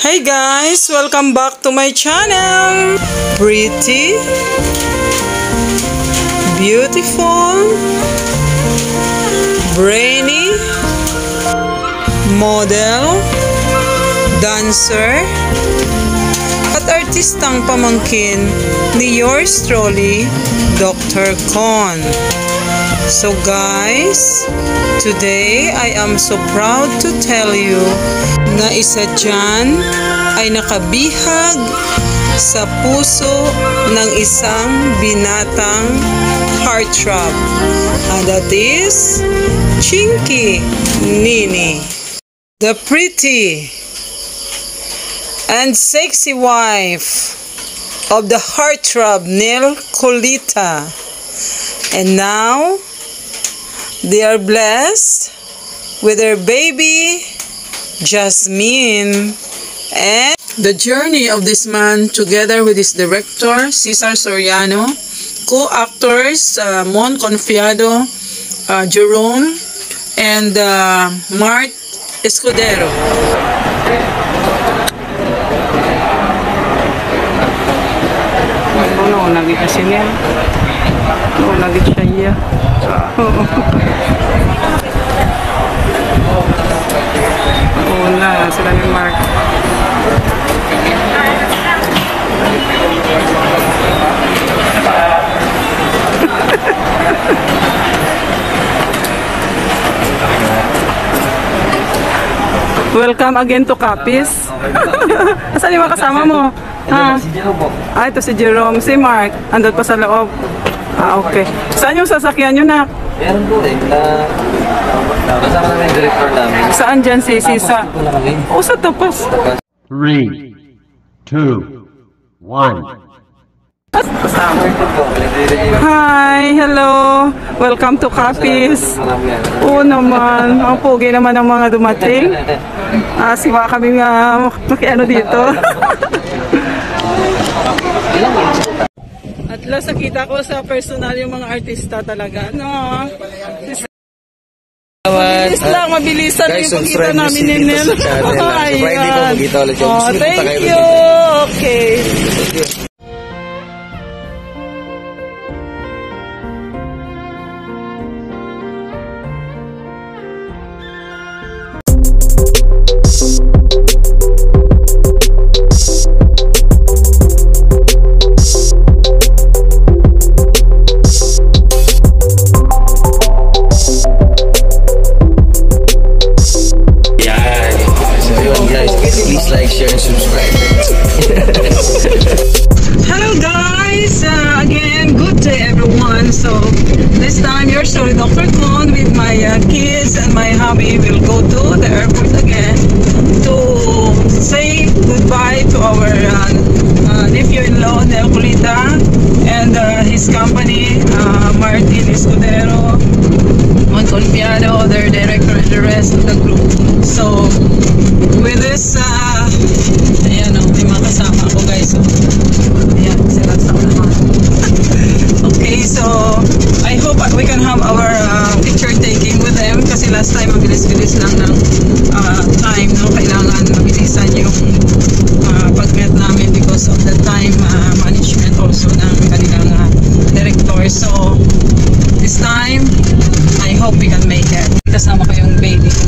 Hey guys, welcome back to my channel. Pretty, beautiful, brainy, model, dancer, at artistang pamangkin ni yours truly, Dr. Con. So guys, today I am so proud to tell you na isa dyan ay nakabihag sa puso ng isang binatang heartthrob. And that is Chinky Nini, the pretty and sexy wife of the heartthrob Nel Colita. And now they are blessed with their baby Jasmine. And the journey of this man together with his director Cesar Soriano, co-actors Mon Confiado, Jerome, and Mart Escudero. No, lagi kasi niya. No, lagi siya iya. Una, sila ni Mark. Welcome again to Capiz. Asan yung mga kasama mo? Ha? Si Jerome po. Ito si Jerome. Si Mark, andun pa sa loob. Okay. Saan yung sasakyan nyo na? Meron po eh. Kasama namin yung director namin. Saan dyan si Sisa? O sa tapas. 3, 2, 1. Hi, hello. Welcome to Capiz. Oo naman. Ang pogi naman ang mga dumating. Siwa kami makiano dito. At last nakita ko sa personal yung mga artista talaga. No? Mabilisan guys, yung pagkita namin ni Nel. Ayan. Thank you. Okay. Please like, share, and subscribe. Hello guys, again, good day everyone. So this time your story Dr. Con with my kids and my hubby will go to the airport again to say goodbye to our nephew-in-law Nel Colita and his company, Martin Escudero, Mon Confiado, their director, and the rest of the group. So with this, ayan o, may mga kasama ako guys. So, ayan, sila sa naman. Okay, so I hope we can have our picture taking with them kasi last time mabilis-bilis lang ng time, no? Kailangan mabilisan yung pag-met namin because of the time management also ng kanilang director. So this time, I hope we can make it. Kasama ko yung baby ko.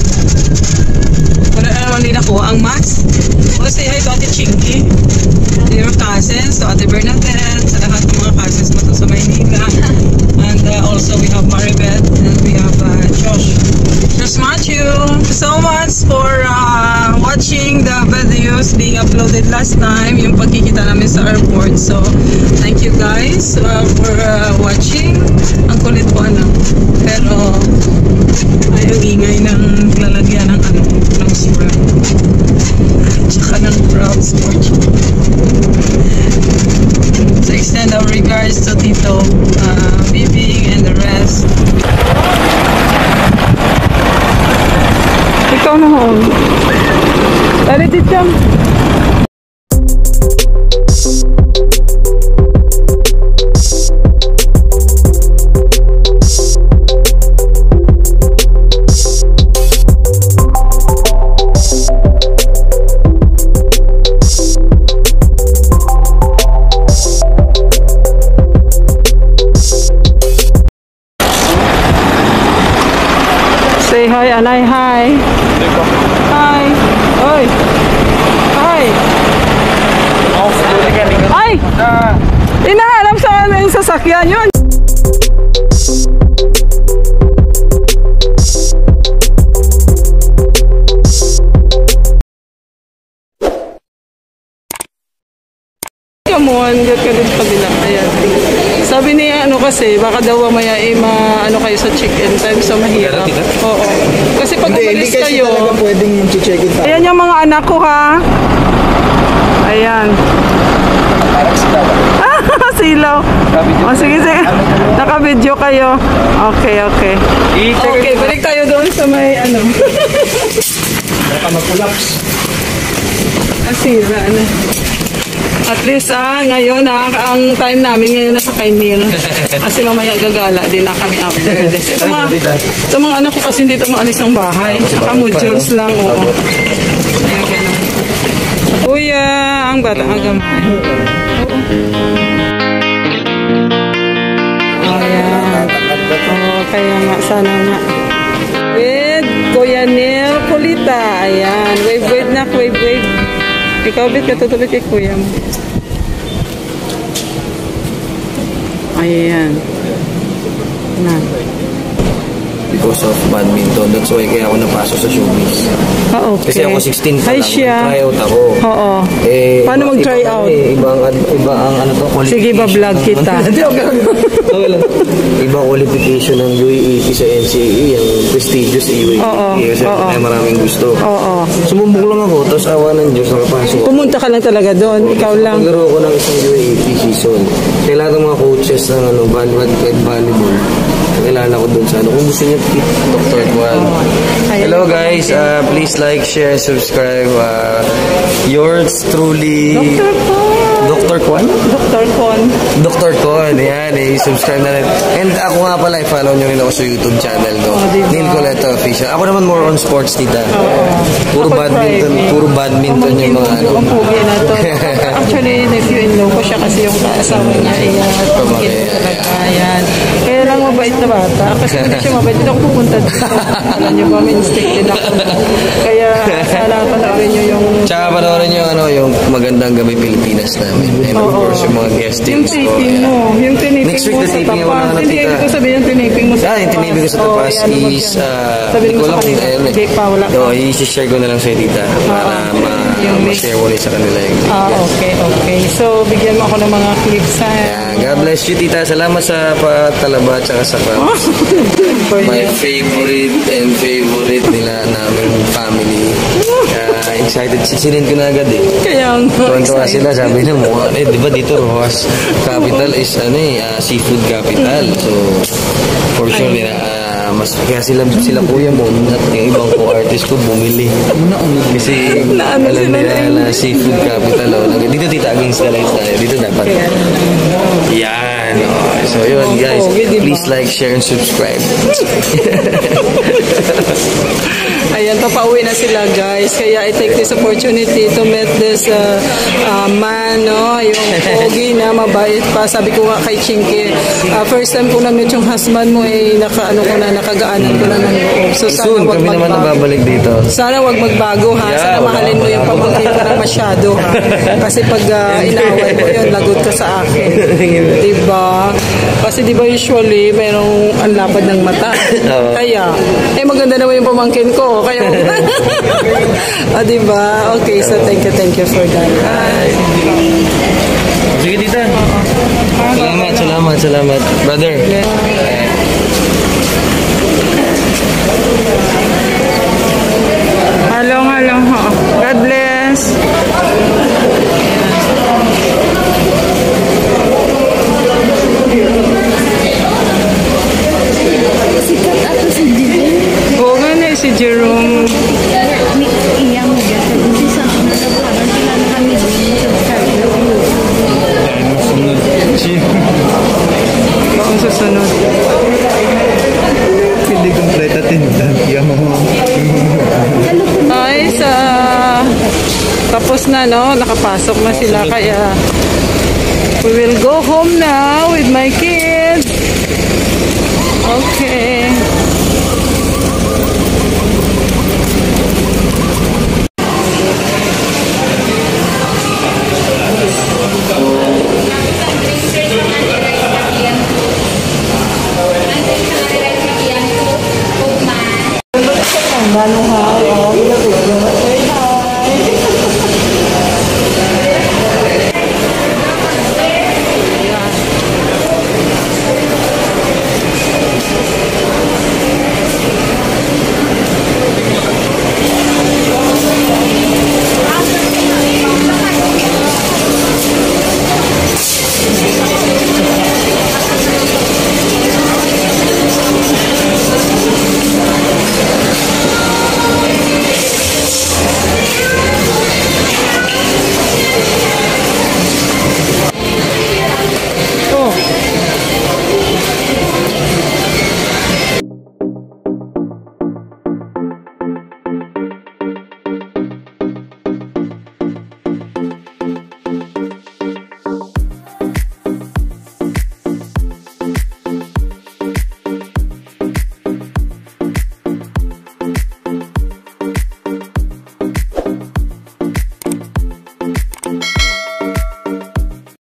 Wala naman din ako ang mask. O say hi to Ate Chinky, to your cousins, to Ate Bernadette, sa lahat ng mga cousins mo to sa Maynila. And also we have Maribeth and we have Josh. Josh Matthew, so much for watching the videos being uploaded last time, yung pagkikita namin sa airport. So thank you guys for watching. Ang kulit po pero ay ang ingay ng lalagyan ng ng swirl tsaka ng proud sport. So extend our regards to Tito Bibing and the rest. Ikaw na home. Dali dito. Say hi, Anay. Hi. Hi. Oy. Hi. Ay! Inahanap sa ano yung sasakyan yun. Come on, get ka dun sa kabila. Ayan. Sabi niya, ano kasi, baka daw mamaya ano kayo sa check-in time, so mahirap. Oo. Kasi pag umalis kayo, pwedeng check-in tayo. ayan yung mga anak ko, ha? Ayan. Silaw. Oh, sige, sige. Naka-video kayo. Okay, okay. Okay, balik tayo doon sa may ano. Baka mag-collapse. Asira na. At least ngayon ang time namin ngayon nasa Kainil. Kasi mamaya gagala din na kami after this. Ito mga anak ko kasi hindi ito maalis ng bahay. Saka modules lang. Oo. Kuya, ang bata ang gamay. Ayan. Oo, kaya nga, sana nga. With Kuya Neil Kulita. Ayan. Wave na, wave. Ikaw, bit, katutubit kay kuya mo. Ayan. Na. Because of badminton. That's why kaya ako napasok sa showbiz. Okay. Kasi ako 16 pa Hi, lang. siya. Try out ako. Oo. Paano mag-try out? Iba ang ano to, qualification. Sige, ba-vlog kita. Iba qualification ng UAAP sa NCAA, yung prestigious UAAP. Kasi may maraming gusto. Oo. Sumubok lang ako, tapos awa ng Diyos, nakapasok ako. Pumunta ka lang talaga doon. Ikaw lang. Paglaro ko ng isang UAAP season. Kaya lahat ng mga coaches ng volleyball, kilala ko doon sa ano. Kung gusto niyo, Dr. Kwan. Hello guys, please like, share, subscribe. Yours truly, Dr. Kwan? Dr. Con. Dr. Con, yan, subscribe na rin. And ako nga pala, follow nyo rin ako sa YouTube channel ko. Neil Coleta Official. Ako naman more on sports, tita. Puro badminton yung mga ano. Ang pugi na to. Actually, nephew-in-law ko siya kasi yung asawa niya. Ayan. Kaya lang mabait na bata. Kasi hindi siya mabait. Hindi ako pupunta dito. Alam niyo ba, may instinct din ako. Kaya sana panoorin niyo yung... Tsaka panoorin niyo yung Magandang Gabi Pilipinas namin. And of course, yung mga guest teams ko. Yung tiniping Next week, mo sa tiniping tapas. mo na Hindi ko sabihin yung tiniping mo sa tapas. Yung tiniping ko sa tapas is... sabihin mo sa kanila. Hindi pa, wala pa. I-share ko na lang sa'yo, tita. Para ma-share ko rin sa kanila yung okay. So, bigyan mo ako ng mga clips, ha? God bless you, tita. Salamat sa patalaba at saka sa my favorite nila namin family. Excited. Sinend ko na agad eh. Kaya nga. Tuwan-tuwa sila. Sabi na mukha. Di ba dito Rojas capital is seafood capital. So, for sure nila. Kaya sila kuya mo at yung ibang co-artist ko bumili. Kasi alam nila na seafood capital. Dito tita against the lights tayo. Dito dapat. Yan. So yun guys. Please like, share, and subscribe. Ayan, papauwi na sila guys. Kaya I take this opportunity to meet this man, no? Yung pogi na mabait pa. Sabi ko nga kay Chinky, first time ko na-meet yung husband mo nakagaanan ko na ng loob. So sana soon, wag kami naman nababalik dito. Sana wag magbago ha. Sana mahalin mo yung pamangkin ko na masyado ha. Kasi pag inaway mo yun, lagot ka sa akin. Diba? Kasi diba usually, mayroong ang lapad ng mata. Kaya, maganda naman yung pamangkin ko. Kaya, diba? Okay, so thank you for that. Sige, tita. Salamat. Brother. Hello. God bless. Sikat ako si Jerome. Oo nga na, si Jerome. Iya mo ba? Kasi sa nagkaparan sila na kami doon sa Carlo. Bakong susunod? Hindi complete tinda. Ay, tapos na, no? Nakapasok na sila. Kaya, we will go home now with my kids. Okay.